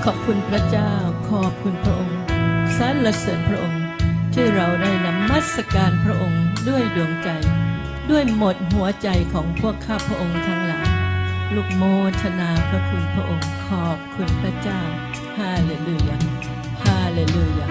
ขอบคุณพระเจ้าขอบคุณพระองค์สรรเสริญพระองค์ที่เราได้นมัสการพระองค์ด้วยดวงใจด้วยหมดหัวใจของพวกข้าพระองค์ทั้งหลายลูกโมทนาพระคุณพระองค์ขอบคุณพระเจ้าฮาเลลูยาฮาเลลูยา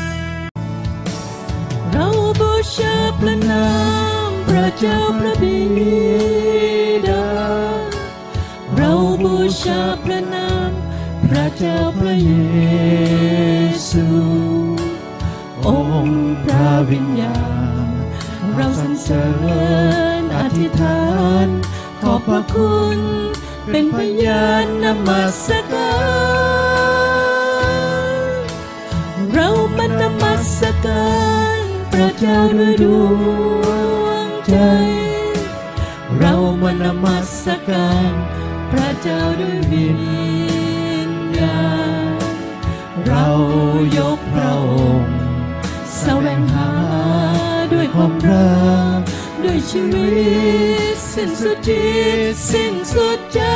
เราบูชาพระนามพระเจ้าพระบิดาเราบูชาพระนามพระเจ้าพระเยซูองค์พระวิญญาณเราสรรเสริญอธิษฐานขอบพระคุณเป็นพยานนมัสการเรามานมัสการพระเจ้าด้วยดวงใจเรามานมัสการพระเจ้าด้วยวิญญาณเรายกพระองค์แสวงหาด้วยความรักด้วยชีวิตสิ้นสุดจิตสิ้นสุดใจ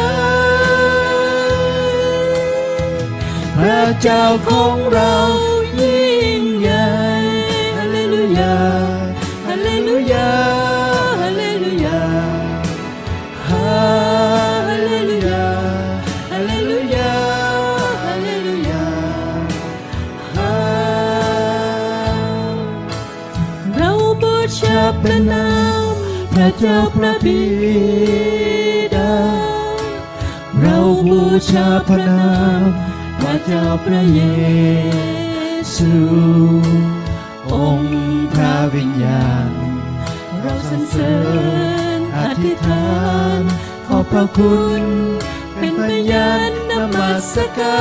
พระเจ้าของเรายิ่งใหญ่ฮาเลลูยาฮาเลลูยาฮาเลลูยาฮาเลลูยาฮาเลลูยาฮาเลลูยาเราบูชาพระนามพระเจ้าพระบิดาเราบูชาพระนามพระเจ้าพระเยซูองค์พระวิญญาณเราสรรเสริญอธิษฐานขอบพระคุณเป็นพยานนมัส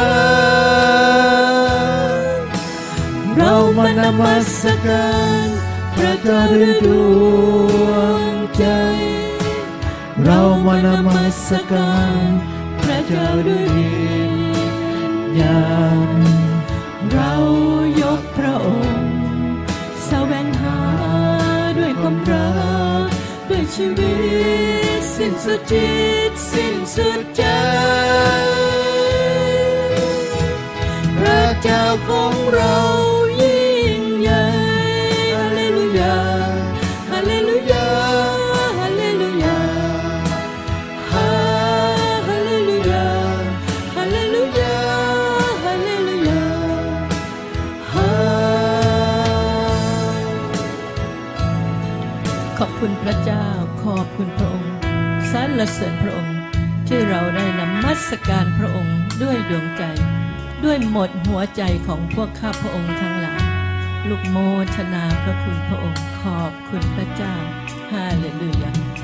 การเรามานมัสการพระเจ้าด้วยดวงใจเรามานมัสการพระเจ้าด้วยวิญญาณเรายกพระองค์แสวงหาด้วยความรักด้วยชีวิตสิ้นสุดจิตสิ้นสุดใจพระเจ้าของเรายิ่งใหญ่ฮาเลลูยาฮาเลลูยาฮาเลลูยาฮาเลลูยาฮาเลลูยาฮาเลลูยาขอบคุณพระเจ้าขอบคุณพระองค์สรรเสริญพระองค์ที่เราได้นมัสการพระองค์ด้วยดวงใจด้วยหมดหัวใจของพวกข้าพระองค์ทั้งหลายลูกโมทนาพระคุณพระองค์ขอบคุณพระเจ้าฮาเลลูยา